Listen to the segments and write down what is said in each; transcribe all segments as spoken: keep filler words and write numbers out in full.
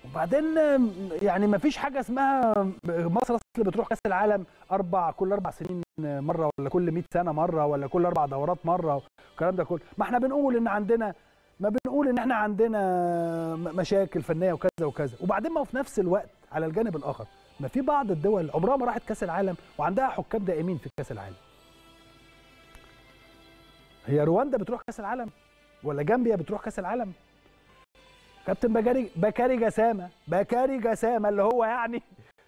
وبعدين يعني ما فيش حاجه اسمها مصر اللي بتروح كاس العالم اربع كل اربع سنين مره، ولا كل مئة سنه مره، ولا كل اربع دورات مره، والكلام ده كله. ما احنا بنقول ان عندنا ما بنقول ان احنا عندنا مشاكل فنيه وكذا وكذا. وبعدين ما هو في نفس الوقت على الجانب الاخر ما في بعض الدول عمرها ما راحت كاس العالم وعندها حكام دائمين في كاس العالم. هي رواندا بتروح كاس العالم ولا جامبيا بتروح كاس العالم؟ كابتن بكاري بكاري جسامه بكاري جسامه اللي هو يعني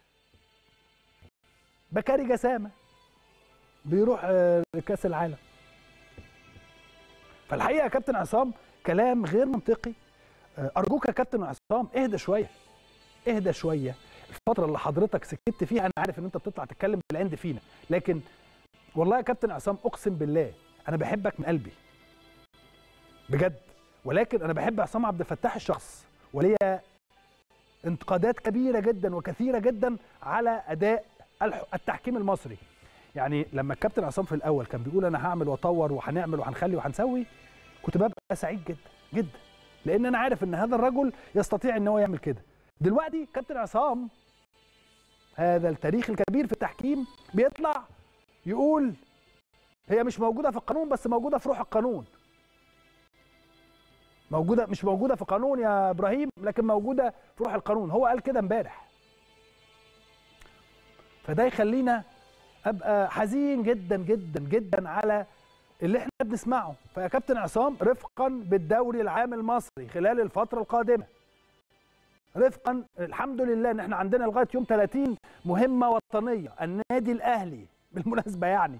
بكاري جسامه بيروح كاس العالم. فالحقيقه يا كابتن عصام كلام غير منطقي. ارجوك يا كابتن عصام اهدى شويه اهدى شويه. الفتره اللي حضرتك سكت فيها انا عارف ان انت بتطلع تتكلم بالعند فينا، لكن والله يا كابتن عصام اقسم بالله انا بحبك من قلبي بجد، ولكن انا بحب عصام عبد الفتاح الشخص، وليا انتقادات كبيره جدا وكثيره جدا على اداء التحكيم المصري. يعني لما الكابتن عصام في الاول كان بيقول انا هعمل واطور وهنعمل وهنخلي وهنسوي، كنت ببقى سعيد جدا جدا، لان انا عارف ان هذا الرجل يستطيع ان هو يعمل كده. دلوقتي كابتن عصام هذا التاريخ الكبير في التحكيم بيطلع يقول هي مش موجوده في القانون بس موجوده في روح القانون. موجوده مش موجوده في قانون يا ابراهيم لكن موجوده في روح القانون. هو قال كده امبارح. فده يخلينا ابقى حزين جدا جدا جدا على اللي احنا بنسمعه. فيا كابتن عصام رفقا بالدوري العام المصري خلال الفتره القادمه، رفقا الحمد لله ان احنا عندنا لغايه يوم ثلاثين مهمه وطنيه. النادي الاهلي بالمناسبه يعني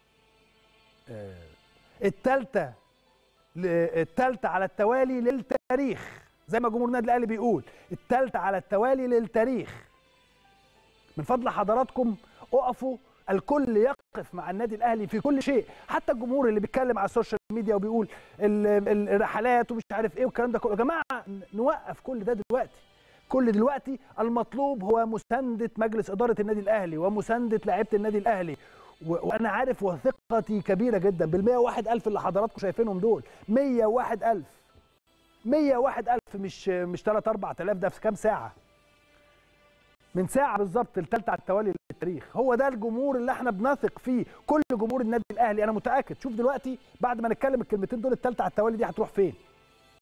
الثالثه الثالثه على التوالي للتاريخ، زي ما جمهور النادي الاهلي بيقول الثالثه على التوالي للتاريخ. من فضل حضراتكم اقفوا، الكل يقف مع النادي الاهلي في كل شيء، حتى الجمهور اللي بيتكلم على السوشيال ميديا وبيقول الرحلات ومش عارف ايه والكلام ده كله. يا جماعه نوقف كل ده دلوقتي. كل دلوقتي المطلوب هو مسانده مجلس اداره النادي الاهلي ومسانده لاعيبه النادي الاهلي. وانا عارف وثقتي كبيره جدا بال مئة وواحد ألف اللي حضراتكم شايفينهم دول. مئة وواحد ألف مئة وواحد ألف مش مش ثلاثة أربعة آلاف، ده في كام ساعه؟ من ساعه بالظبط الثالثه على التوالي للتاريخ. هو ده الجمهور اللي احنا بنثق فيه، كل جمهور النادي الاهلي. انا متاكد شوف دلوقتي بعد ما نتكلم الكلمتين دول الثالثه على التوالي دي هتروح فين.